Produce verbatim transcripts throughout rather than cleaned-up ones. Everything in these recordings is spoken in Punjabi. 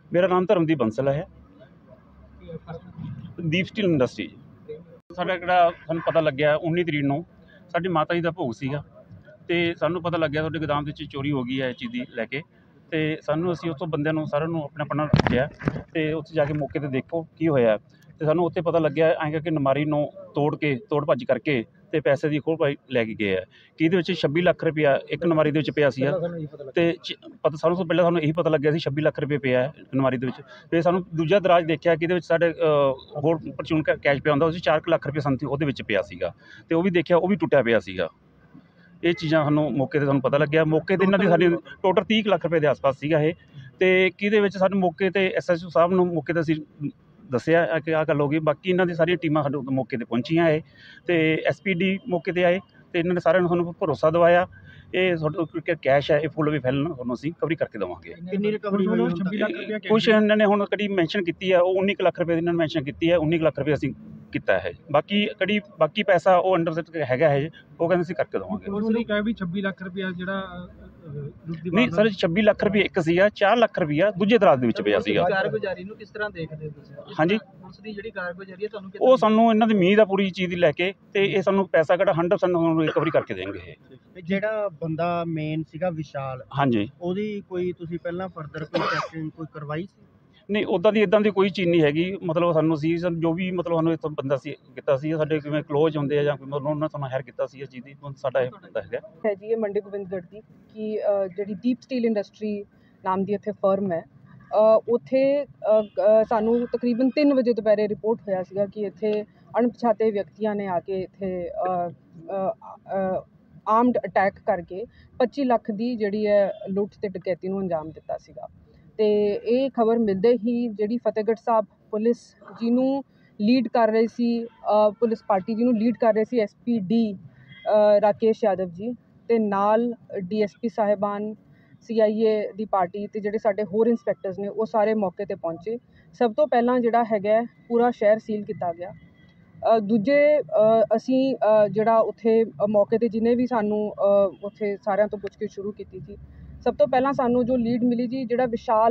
मेरा नाम धर्मदीप बंसल है। दीप स्टील इंडस्ट्री साडा किहड़ा सानूं पता लग्या उन्नी तरीक नूं साडी माता जी दा भोग सीगा ते सानूं पता लग्या तुहाडे गोदाम दे विच चोरी हो गई है इस चीज़ दी लैके ते सानूं असीं उत्थों बंदिਆਂ ਨੂੰ ਸਾਰਿਆਂ ਨੂੰ अपने अपना भेजिया ਤੇ ਉੱਥੇ ਜਾ ਕੇ मौके ਤੇ देखो की होया ਤੇ ਸਾਨੂੰ ਉੱਥੇ ਪਤਾ ਲੱਗਿਆ ਐਂ ਕਰਕੇ ਨਮਾਰੀ ਨੂੰ ਤੋੜ ਕੇ ਤੋੜ ਭੱਜ ਕਰਕੇ ਤੇ ਪੈਸੇ ਦੀ ਖੋਹ ਪਾਈ ਲੈ ਕੇ ਗਏ ਆ ਕਿ ਇਹਦੇ ਵਿੱਚ ਛੱਬੀ ਲੱਖ ਰੁਪਇਆ ਇੱਕ ਨਮਾਰੀ ਦੇ ਵਿੱਚ ਪਿਆ ਸੀ ਤੇ ਪਤਾ ਸਾਨੂੰ ਤੋਂ ਪਹਿਲਾਂ ਸਾਨੂੰ ਇਹੀ ਪਤਾ ਲੱਗਿਆ ਸੀ ਛੱਬੀ ਲੱਖ ਰੁਪਏ ਪਿਆ ਨਮਾਰੀ ਦੇ ਵਿੱਚ। ਫਿਰ ਸਾਨੂੰ ਦੂਜਾ ਦਰਾਜ ਦੇਖਿਆ ਕਿ ਇਹਦੇ ਵਿੱਚ ਸਾਡੇ ਹੋਰ ਪਰਚੂਨ ਕੈਸ਼ ਪਿਆ ਹੁੰਦਾ, ਉਸ 'ਚ ਚਾਰ ਕੁ ਲੱਖ ਰੁਪਏ ਸਮਥਿੰਗ ਉਹਦੇ ਵਿੱਚ ਪਿਆ ਸੀਗਾ ਤੇ ਉਹ ਵੀ ਦੇਖਿਆ ਉਹ ਵੀ ਟੁੱਟਿਆ ਪਿਆ ਸੀਗਾ। ਇਹ ਚੀਜ਼ਾਂ ਸਾਨੂੰ ਮੌਕੇ 'ਤੇ ਸਾਨੂੰ ਪਤਾ ਲੱਗਿਆ। ਮੌਕੇ 'ਤੇ ਇਹਨਾਂ ਦੀ ਸਾਡੀ ਟੋਟਲ ਤੀਹ ਕੁ ਲੱਖ ਰੁਪਏ ਦੇ ਆਸ-ਪਾਸ ਸੀਗਾ ਇਹ ਤੇ ਕਿਹਦੇ ਵਿੱਚ ਸਾਡੇ ਮੌਕੇ 'ਤੇ ਐਸ ਐਚ ਓ ਸਾਹਿਬ ਨੂੰ ਮੌਕੇ 'ਤੇ ਅਸੀਂ ਦੱਸਿਆ ਕਿ ਆਹ ਗੱਲ ਹੋ ਗਈ। ਬਾਕੀ ਇਹਨਾਂ ਦੀ ਸਾਰੀਆਂ ਟੀਮਾਂ ਸਾਡੇ ਮੌਕੇ 'ਤੇ ਪਹੁੰਚੀਆਂ ਹੈ ਤੇ ਐਸ ਪੀ ਡੀ ਮੌਕੇ 'ਤੇ ਆਏ ਤੇ ਇਹਨਾਂ ਨੇ ਸਾਰਿਆਂ ਨੂੰ ਸਾਨੂੰ ਭਰੋਸਾ ਦਿਵਾਇਆ ਇਹ ਤੁਹਾਡਾ ਕੈਸ਼ ਹੈ ਇਹ ਫੁੱਲ ਵੀ ਫੈਲ ਤੁਹਾਨੂੰ ਅਸੀਂ ਰਿਕਵਰੀ ਕਰਕੇ ਦੇਵਾਂਗੇ। ਕਿੰਨੀ ਰਿਕਵਰੀ ਹੋਈ? ਛੱਬੀ ਲੱਖ ਰੁਪਏ ਕੁਛ ਇਹਨਾਂ ਨੇ ਹੁਣ ਕੜੀ ਮੈਂਸ਼ਨ ਕੀਤੀ ਹੈ ਉਹ ਉੱਨੀ ਕੁ ਲੱਖ ਰੁਪਏ ਦੀ ਇਹਨਾਂ ਨੇ ਮੈਂਸ਼ਨ ਕੀਤੀ ਹੈ, ਉੱਨੀ ਕੁ ਲੱਖ ਰੁਪਏ ਅਸੀਂ ਕੀਤਾ ਹੈ। ਬਾਕੀ ਕੜੀ ਬਾਕੀ ਪੈਸਾ ਉਹ ਅੰਡਰ ਹੈਗਾ ਹੈ ਉਹ ਕਹਿੰਦੇ ਅਸੀਂ ਕਰਕੇ ਦੇਵਾਂਗੇ। ਪੁਲਿਸ ਨੇ ਕਿਹਾ ਵੀ ਛੱਬੀ ਲੱਖ ਰੁਪਏ ਜਿਹੜਾ ਨਹੀਂ ਸਰ ਛੱਬੀ ਲੱਖ ਰੁਪਏ ਇੱਕ ਸੀਗਾ, ਚਾਰ ਲੱਖ ਰੁਪਇਆ ਦੂਜੇ ਦਰਾਜ ਦੇ ਵਿੱਚ ਪਿਆ ਸੀਗਾ। ਕਾਰਗੁਜ਼ਾਰੀ ਨੂੰ ਕਿਸ ਤਰ੍ਹਾਂ ਦੇਖਦੇ ਹੋ ਤੁਸੀਂ? ਹਾਂਜੀ ਪੁਲਿਸ ਦੀ ਜਿਹੜੀ ਕਾਰਗੁਜ਼ਾਰੀ ਹੈ ਤੁਹਾਨੂੰ ਉਹ ਸਾਨੂੰ ਇਹਨਾਂ ਦੀ ਉਮੀਦ ਆ ਪੂਰੀ ਚੀਜ਼ ਦੀ ਲੈ ਕੇ ਤੇ ਇਹ ਸਾਨੂੰ ਪੈਸਾ ਕਿਹੜਾ ਹੰਡਰਡ ਪਰਸੈਂਟ ਸਾਨੂੰ ਰਿਕਵਰੀ ਕਰਕੇ ਦੇਣਗੇ ਇਹ। ਜਿਹੜਾ ਬੰਦਾ ਮੇਨ ਸੀਗਾ ਵਿਸ਼ਾਲ, ਹਾਂਜੀ ਉਹਦੀ ਕੋਈ ਤੁਸੀਂ ਪਹਿਲਾਂ ਫਰਦਰ ਕੋਈ ਚੈਕਿੰਗ ਕੋਈ ਕਰਵਾਈ ਸੀ? ਨਹੀਂ ਉੱਦਾਂ ਦੀ ਇੱਦਾਂ ਦੀ ਕੋਈ ਚੀਜ਼ ਨਹੀਂ ਹੈਗੀ। ਮਤਲਬ ਸਾਨੂੰ ਸੀ ਜੋ ਵੀ ਮਤਲਬ ਸਾਨੂੰ ਇੱਥੋਂ ਬੰਦਾ ਸੀ ਕੀਤਾ ਸੀ ਸਾਡੇ ਕਿਵੇਂ ਕਲੋਜ਼ ਹੁੰਦੇ ਆ ਜਾਂ ਕੋਈ ਮਤਲਬ ਉਹਨਾਂ ਸਾਨੂੰ ਹਾਇਰ ਕੀਤਾ ਸੀ ਇਸ ਚੀਜ਼ ਦੀ ਸਾਡਾ ਇਹ ਬੰਦਾ ਹੈਗਾ ਹੈ ਜੀ ਇਹ ਮੰਡੀ ਗੋਬਿੰਦਗੜ੍ਹ ਦੀ ਕਿ ਜਿਹੜੀ ਦੀਪ ਸਟੀਲ ਇੰਡਸਟਰੀ ਨਾਮ ਦੀ ਇੱਥੇ ਫਰਮ ਹੈ ਉੱਥੇ ਸਾਨੂੰ ਤਕਰੀਬਨ ਤਿੰਨ ਵਜੇ ਦੁਪਹਿਰੇ ਰਿਪੋਰਟ ਹੋਇਆ ਸੀਗਾ ਕਿ ਇੱਥੇ ਅਣਪਛਾਤੇ ਵਿਅਕਤੀਆਂ ਨੇ ਆ ਕੇ ਇੱਥੇ ਆਰਮਡ ਅਟੈਕ ਕਰਕੇ ਪੱਚੀ ਲੱਖ ਦੀ ਜਿਹੜੀ ਹੈ ਲੁੱਟ ਤੇ ਡਕੈਤੀ ਨੂੰ ਅੰਜਾਮ ਦਿੱਤਾ ਸੀਗਾ। ਤੇ ਇਹ ਖਬਰ ਮਿਲਦੇ ਹੀ ਜਿਹੜੀ ਫਤਿਹਗੜ੍ਹ ਸਾਹਿਬ ਪੁਲਿਸ ਜਿਹਨੂੰ ਲੀਡ ਕਰ ਰਹੀ ਸੀ ਪੁਲਿਸ ਪਾਰਟੀ ਜਿਹਨੂੰ ਲੀਡ ਕਰ ਰਹੇ ਸੀ S P D Rakesh Yadav ji ਤੇ ਨਾਲ ਡੀ ਐਸ ਪੀ ਸਾਹਿਬਾਨ ਸੀ ਆਈ ਏ ਦੀ ਪਾਰਟੀ ਤੇ ਜਿਹੜੇ ਸਾਡੇ ਹੋਰ ਇੰਸਪੈਕਟਰਸ ਨੇ ਉਹ ਸਾਰੇ ਮੌਕੇ 'ਤੇ ਪਹੁੰਚੇ। ਸਭ ਤੋਂ ਪਹਿਲਾਂ ਜਿਹੜਾ ਹੈਗਾ ਪੂਰਾ ਸ਼ਹਿਰ ਸੀਲ ਕੀਤਾ ਗਿਆ। ਦੂਜੇ ਅਸੀਂ ਜਿਹੜਾ ਉੱਥੇ ਮੌਕੇ 'ਤੇ ਜਿਹਨੇ ਵੀ ਸਾਨੂੰ ਉੱਥੇ ਸਾਰਿਆਂ ਤੋਂ ਪੁੱਛ ਕੇ ਸ਼ੁਰੂ ਕੀਤੀ ਸੀ ਸਭ ਤੋਂ ਪਹਿਲਾਂ ਸਾਨੂੰ ਜੋ ਲੀਡ ਮਿਲੀ ਜੀ ਜਿਹੜਾ ਵਿਸ਼ਾਲ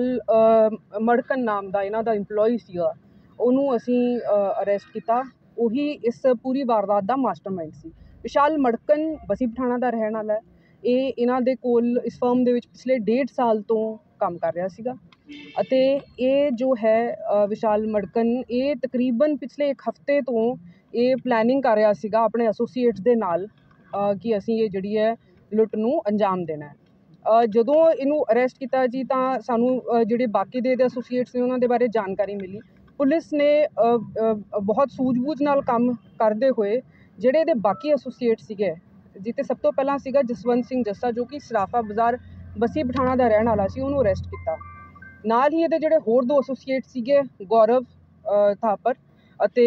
ਮੜਕਨ ਨਾਮ ਦਾ ਇਹਨਾਂ ਦਾ ਇੰਪਲੋਈ ਸੀਗਾ ਉਹਨੂੰ ਅਸੀਂ ਅਰੈਸਟ ਕੀਤਾ। ਉਹੀ ਇਸ ਪੂਰੀ ਵਾਰਦਾਤ ਦਾ ਮਾਸਟਰਮਾਈਂਡ ਸੀ। ਵਿਸ਼ਾਲ ਮੜਕਨ ਬਸੀ ਪਠਾਣਾ ਦਾ ਰਹਿਣ ਵਾਲਾ ਹੈ। ਇਹ ਇਹਨਾਂ ਦੇ ਕੋਲ ਇਸ ਫਰਮ ਦੇ ਵਿੱਚ ਪਿਛਲੇ ਡੇਢ ਸਾਲ ਤੋਂ ਕੰਮ ਕਰ ਰਿਹਾ ਸੀਗਾ ਅਤੇ ਇਹ ਜੋ ਹੈ ਵਿਸ਼ਾਲ ਮੜਕਨ ਇਹ ਤਕਰੀਬਨ ਪਿਛਲੇ ਇੱਕ ਹਫ਼ਤੇ ਤੋਂ ਇਹ ਪਲੈਨਿੰਗ ਕਰ ਰਿਹਾ ਸੀਗਾ ਆਪਣੇ ਐਸੋਸੀਏਟਸ ਦੇ ਨਾਲ ਕਿ ਅਸੀਂ ਇਹ ਜਿਹੜੀ ਹੈ ਲੁੱਟ ਨੂੰ ਅੰਜਾਮ ਦੇਣਾ ਹੈ। ਜਦੋਂ ਇਹਨੂੰ ਅਰੈਸਟ ਕੀਤਾ ਜੀ ਤਾਂ ਸਾਨੂੰ ਜਿਹੜੇ ਬਾਕੀ ਦੇ ਇਹਦੇ ਐਸੋਸੀਏਟਸ ਨੇ ਉਹਨਾਂ ਦੇ ਬਾਰੇ ਜਾਣਕਾਰੀ ਮਿਲੀ। ਪੁਲਿਸ ਨੇ ਬਹੁਤ ਸੂਝ-ਬੂਝ ਨਾਲ ਕੰਮ ਕਰਦੇ ਹੋਏ ਜਿਹੜੇ ਇਹਦੇ ਬਾਕੀ ਐਸੋਸੀਏਟ ਸੀਗੇ ਜਿੱਤੇ ਸਭ ਤੋਂ ਪਹਿਲਾਂ ਸੀਗਾ ਜਸਵੰਤ ਸਿੰਘ ਜੱਸਾ ਜੋ ਕਿ ਸਰਾਫਾ ਬਾਜ਼ਾਰ ਬਸੀ ਪਠਾਣਾ ਦਾ ਰਹਿਣ ਵਾਲਾ ਸੀ ਉਹਨੂੰ ਅਰੈਸਟ ਕੀਤਾ। ਨਾਲ ਹੀ ਇਹਦੇ ਜਿਹੜੇ ਹੋਰ ਦੋ ਐਸੋਸੀਏਟ ਸੀਗੇ ਗੌਰਵ ਥਾਪਰ ਅਤੇ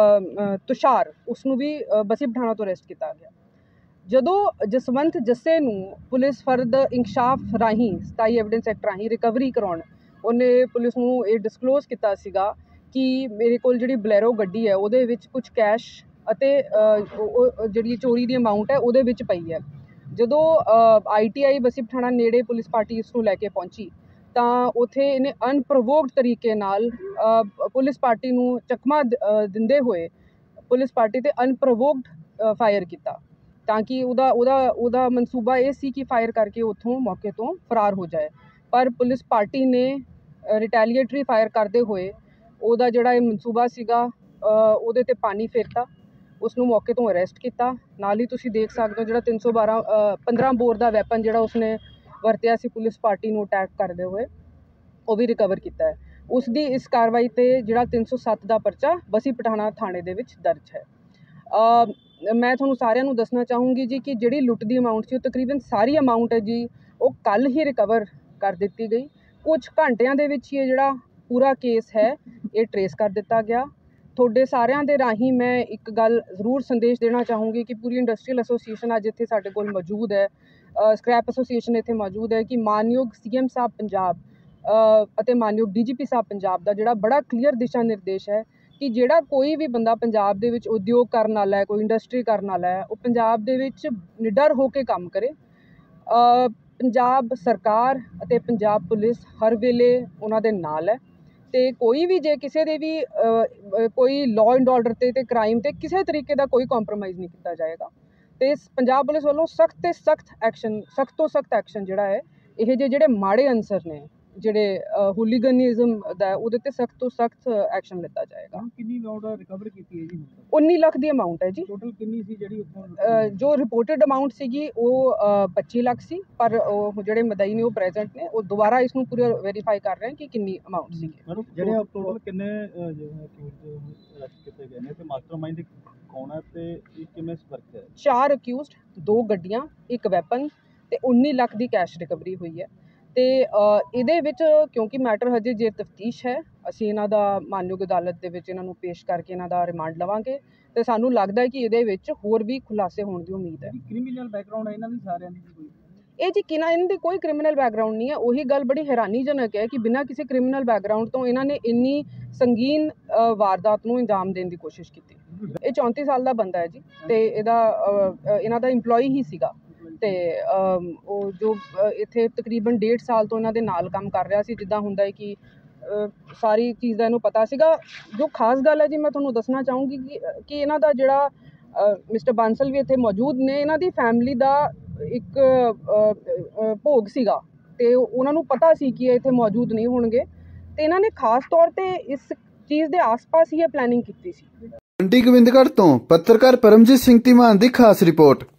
ਤੁਸ਼ਾਰ ਉਸਨੂੰ ਵੀ ਬਸੀ ਪਠਾਣਾ ਤੋਂ ਅਰੈਸਟ ਕੀਤਾ ਗਿਆ। ਜਦੋਂ ਜਸਵੰਤ ਜੱਸੇ ਨੂੰ ਪੁਲਿਸ ਫਰਦ ਇੰਕਸ਼ਾਫ ਰਾਹੀਂ ਸਤਾਈ ਐਵੀਡੈਂਸ ਐਕਟ ਰਾਹੀਂ ਰਿਕਵਰੀ ਕਰਾਉਣ ਉਹਨੇ ਪੁਲਿਸ ਨੂੰ ਇਹ ਡਿਸਕਲੋਜ਼ ਕੀਤਾ ਸੀਗਾ ਕਿ ਮੇਰੇ ਕੋਲ ਜਿਹੜੀ ਬਲੈਰੋ ਗੱਡੀ ਹੈ ਉਹਦੇ ਵਿੱਚ ਕੁਝ ਕੈਸ਼ ਅਤੇ ਜਿਹੜੀ ਚੋਰੀ ਦੀ ਅਮਾਊਂਟ ਹੈ ਉਹਦੇ ਵਿੱਚ ਪਈ ਹੈ। ਜਦੋਂ I T I Bassi Pathana ਨੇੜੇ ਪੁਲਿਸ ਪਾਰਟੀ ਇਸ ਨੂੰ ਲੈ ਕੇ ਪਹੁੰਚੀ ਤਾਂ ਉੱਥੇ ਇਹਨੇ ਅਨਪ੍ਰੋਵੋਕਡ ਤਰੀਕੇ ਨਾਲ ਪੁਲਿਸ ਪਾਰਟੀ ਨੂੰ ਚਕਮਾ ਦਿੰਦੇ ਹੋਏ ਪੁਲਿਸ ਪਾਰਟੀ 'ਤੇ ਅਨਪ੍ਰੋਵੋਕਡ ਫਾਇਰ ਕੀਤਾ ਤਾਂ ਕਿ ਉਹਦਾ ਉਹਦਾ ਉਹਦਾ ਮਨਸੂਬਾ ਇਹ ਸੀ ਕਿ ਫਾਇਰ ਕਰਕੇ ਉੱਥੋਂ ਮੌਕੇ ਤੋਂ ਫਰਾਰ ਹੋ ਜਾਏ। ਪਰ ਪੁਲਿਸ ਪਾਰਟੀ ਨੇ ਰਿਟੈਲੀਏਟਰੀ ਫਾਇਰ ਕਰਦੇ ਹੋਏ ਉਹਦਾ ਜਿਹੜਾ ਇਹ ਮਨਸੂਬਾ ਸੀਗਾ ਉਹਦੇ 'ਤੇ ਪਾਣੀ ਫੇਰਤਾ, ਉਸ ਨੂੰ ਮੌਕੇ ਤੋਂ ਅਰੈਸਟ ਕੀਤਾ। ਨਾਲ ਹੀ ਤੁਸੀਂ ਦੇਖ ਸਕਦੇ ਹੋ ਜਿਹੜਾ ਤਿੰਨ ਸੌ ਬਾਰਾਂ ਪੰਦਰਾਂ ਬੋਰ ਦਾ ਵੈਪਨ ਜਿਹੜਾ ਉਸਨੇ ਵਰਤਿਆ ਸੀ ਪੁਲਿਸ ਪਾਰਟੀ ਨੂੰ ਅਟੈਕ ਕਰਦੇ ਹੋਏ ਉਹ ਵੀ ਰਿਕਵਰ ਕੀਤਾ ਹੈ। ਉਸ ਦੀ ਇਸ ਕਾਰਵਾਈ 'ਤੇ ਜਿਹੜਾ ਤਿੰਨ ਸੌ ਸੱਤ ਦਾ ਪਰਚਾ ਬਸੀ ਪਠਾਣਾ ਥਾਣੇ ਦੇ ਵਿੱਚ ਦਰਜ ਹੈ। ਮੈਂ ਤੁਹਾਨੂੰ ਸਾਰਿਆਂ ਨੂੰ ਦੱਸਣਾ ਚਾਹੂੰਗੀ ਜੀ ਕਿ ਜਿਹੜੀ ਲੁੱਟ ਦੀ ਅਮਾਊਂਟ ਸੀ ਉਹ ਤਕਰੀਬਨ ਸਾਰੀ ਅਮਾਊਂਟ ਹੈ ਜੀ ਉਹ ਕੱਲ੍ਹ ਹੀ ਰਿਕਵਰ ਕਰ ਦਿੱਤੀ ਗਈ। ਕੁਝ ਘੰਟਿਆਂ ਦੇ ਵਿੱਚ ਹੀ ਇਹ ਜਿਹੜਾ ਪੂਰਾ ਕੇਸ ਹੈ ਇਹ ਟਰੇਸ ਕਰ ਦਿੱਤਾ ਗਿਆ। ਤੁਹਾਡੇ ਸਾਰਿਆਂ ਦੇ ਰਾਹੀਂ ਮੈਂ ਇੱਕ ਗੱਲ ਜ਼ਰੂਰ ਸੰਦੇਸ਼ ਦੇਣਾ ਚਾਹੂੰਗੀ ਕਿ ਪੂਰੀ ਇੰਡਸਟਰੀਅਲ ਐਸੋਸੀਏਸ਼ਨ ਅੱਜ ਇੱਥੇ ਸਾਡੇ ਕੋਲ ਮੌਜੂਦ ਹੈ, ਸਕ੍ਰੈਪ ਐਸੋਸੀਏਸ਼ਨ ਇੱਥੇ ਮੌਜੂਦ ਹੈ ਕਿ ਮਾਨਯੋਗ ਸੀ ਐਮ ਸਾਹਿਬ ਪੰਜਾਬ ਅਤੇ ਮਾਨਯੋਗ ਡੀ ਜੀ ਪੀ ਸਾਹਿਬ ਪੰਜਾਬ ਦਾ ਜਿਹੜਾ ਬੜਾ ਕਲੀਅਰ ਦਿਸ਼ਾ ਨਿਰਦੇਸ਼ ਹੈ ਕਿ ਜਿਹੜਾ ਕੋਈ ਵੀ ਬੰਦਾ ਪੰਜਾਬ ਦੇ ਵਿੱਚ ਉਦਯੋਗ ਕਰਨ ਵਾਲਾ ਹੈ, ਕੋਈ ਇੰਡਸਟਰੀ ਕਰਨ ਵਾਲਾ ਹੈ, ਉਹ ਪੰਜਾਬ ਦੇ ਵਿੱਚ ਨਿਡਰ ਹੋ ਕੇ ਕੰਮ ਕਰੇ। ਪੰਜਾਬ ਸਰਕਾਰ ਅਤੇ ਪੰਜਾਬ ਪੁਲਿਸ ਹਰ ਵੇਲੇ ਉਹਨਾਂ ਦੇ ਨਾਲ ਹੈ ਤੇ ਕੋਈ ਵੀ ਜੇ ਕਿਸੇ ਦੇ ਵੀ ਕੋਈ ਲਾਅ ਐਂਡ ਆਰਡਰ ਤੇ ਤੇ ਕ੍ਰਾਈਮ ਤੇ ਕਿਸੇ ਤਰੀਕੇ ਦਾ ਕੋਈ ਕੰਪਰੋਮਾਈਜ਼ ਨਹੀਂ ਕੀਤਾ ਜਾਏਗਾ ਤੇ ਪੰਜਾਬ ਪੁਲਿਸ ਵੱਲੋਂ ਸਖਤ ਤੇ ਸਖਤ ਐਕਸ਼ਨ ਸਖਤ ਤੋਂ ਸਖਤ ਐਕਸ਼ਨ ਜਿਹੜਾ ਹੈ ਇਹ ਜਿਹੇ ਜਿਹੜੇ ਮਾੜੇ ਅਨਸਰ ਨੇ ਜਿਹੜੇ ਹੂਲੀਗਨਿਜ਼ਮ ਦਾ ਉਹਦੇ ਤੇ ਸਖਤ ਤੋਂ ਸਖਤ ਐਕਸ਼ਨ ਲਿੱਤਾ ਜਾਏਗਾ। ਕਿੰਨੀ ਅਮਾਉਂਟ ਰਿਕਵਰ ਕੀਤੀ ਹੈ ਜੀ? ਉੱਨੀ ਲੱਖ ਦੀ ਅਮਾਉਂਟ ਹੈ ਜੀ। ਟੋਟਲ ਕਿੰਨੀ ਸੀ ਜਿਹੜੀ ਉੱਥੋਂ? ਜੋ ਰਿਪੋਰਟਡ ਅਮਾਉਂਟ ਸੀਗੀ ਉਹ ਪੱਚੀ ਲੱਖ ਸੀ, ਪਰ ਉਹ ਜਿਹੜੇ ਮਦਈ ਨੇ ਉਹ ਪ੍ਰੈਜ਼ੈਂਟ ਨੇ, ਉਹ ਦੁਬਾਰਾ ਇਸ ਨੂੰ ਪੂਰਾ ਵੈਰੀਫਾਈ ਕਰ ਰਹੇ ਕਿ ਕਿੰਨੀ ਅਮਾਉਂਟ ਸੀਗੀ। ਜਿਹੜੇ ਟੋਟਲ ਕਿੰਨੇ ਅਰੈਸਟ ਕੀਤੇ ਗਏ ਨੇ ਤੇ ਮਾਸਟਰਮਾਈਂਡ ਕੌਣ ਹੈ ਤੇ ਇਹ ਕਿਵੇਂ ਸੰਪਰਕ ਹੈ? ਚਾਰ ਅਕਿਊਜ਼ਡ, ਦੋ ਗੱਡੀਆਂ, ਇੱਕ ਵੈਪਨ ਤੇ ਉੱਨੀ ਲੱਖ ਦੀ ਕੈਸ਼ ਰਿਕਵਰੀ ਹੋਈ ਹੈ ਤੇ ਇਹਦੇ ਵਿੱਚ ਕਿਉਂਕਿ ਮੈਟਰ ਹਜੇ ਜੇ ਤਫਤੀਸ਼ ਹੈ, ਅਸੀਂ ਇਹਨਾਂ ਦਾ ਮਾਨਯੋਗ ਅਦਾਲਤ ਦੇ ਵਿੱਚ ਇਹਨਾਂ ਨੂੰ ਪੇਸ਼ ਕਰਕੇ ਇਹਨਾਂ ਦਾ ਰਿਮਾਂਡ ਲਵਾਂਗੇ ਤੇ ਸਾਨੂੰ ਲੱਗਦਾ ਹੈ ਕਿ ਇਹਦੇ ਵਿੱਚ ਹੋਰ ਵੀ ਖੁਲਾਸੇ ਹੋਣ ਦੀ ਉਮੀਦ ਹੈ। ਕ੍ਰਿਮੀਨਲ ਬੈਕਗ੍ਰਾਉਂਡ ਹੈ ਇਹਨਾਂ ਦੀ ਸਾਰਿਆਂ ਦੀ ਕੋਈ? ਇਹ ਜੀ ਕਿਨਾਂ ਇਹਨਾਂ ਦੀ ਕੋਈ ਕ੍ਰਿਮੀਨਲ ਬੈਕਗ੍ਰਾਉਂਡ ਨਹੀਂ ਹੈ। ਉਹੀ ਗੱਲ ਬੜੀ ਹੈਰਾਨੀਜਨਕ ਹੈ ਕਿ ਬਿਨਾਂ ਕਿਸੇ ਕ੍ਰਿਮੀਨਲ ਬੈਕਗ੍ਰਾਉਂਡ ਤੋਂ ਇਹਨਾਂ ਨੇ ਇੰਨੀ ਸੰਗੀਨ ਵਾਰਦਾਤ ਨੂੰ ਅੰਜਾਮ ਦੇਣ ਦੀ ਕੋਸ਼ਿਸ਼ ਕੀਤੀ। ਇਹ ਚੌਂਤੀ ਸਾਲ ਦਾ ਬੰਦਾ ਹੈ ਜੀ ਤੇ ਇਹਦਾ ਇਹਨਾਂ ਦਾ ਇੰਪਲੋਈ ਹੀ ਸੀਗਾ ਤੇ ਉਹ ਜੋ ਇੱਥੇ ਤਕਰੀਬਨ ਡੇਢ ਸਾਲ ਤੋਂ ਇਹਨਾਂ ਦੇ ਨਾਲ ਕੰਮ ਕਰ ਰਿਹਾ ਸੀ। ਜਿੱਦਾਂ ਹੁੰਦਾ ਹੈ ਕਿ ਸਾਰੀ ਚੀਜ਼ ਦਾ ਇਹਨੂੰ ਪਤਾ ਸੀਗਾ। ਜੋ ਖਾਸ ਗੱਲ ਹੈ ਜੀ ਮੈਂ ਤੁਹਾਨੂੰ ਦੱਸਣਾ ਚਾਹੂੰਗੀ ਕਿ ਕਿ ਇਹਨਾਂ ਦਾ ਜਿਹੜਾ ਮਿਸਟਰ ਬਾਂਸਲ ਵੀ ਇੱਥੇ ਮੌਜੂਦ ਨੇ, ਇਹਨਾਂ ਦੀ ਫੈਮਿਲੀ ਦਾ ਇੱਕ ਭੋਗ ਸੀਗਾ ਤੇ ਉਹਨਾਂ ਨੂੰ ਪਤਾ ਸੀ ਕਿ ਇਹ ਇੱਥੇ ਮੌਜੂਦ ਨਹੀਂ ਹੋਣਗੇ ਤੇ ਇਹਨਾਂ ਨੇ ਖਾਸ ਤੌਰ ਤੇ ਇਸ ਚੀਜ਼ ਦੇ ਆਸ-ਪਾਸ ਹੀ ਇਹ ਪਲੈਨਿੰਗ ਕੀਤੀ ਸੀ। ਮੰਡੀ ਗੋਬਿੰਦਗੜ੍ਹ ਤੋਂ ਪੱਤਰਕਾਰ ਪਰਮਜੀਤ ਸਿੰਘ ਧੀਮਾਨ ਦੀ ਖਾਸ ਰਿਪੋਰਟ।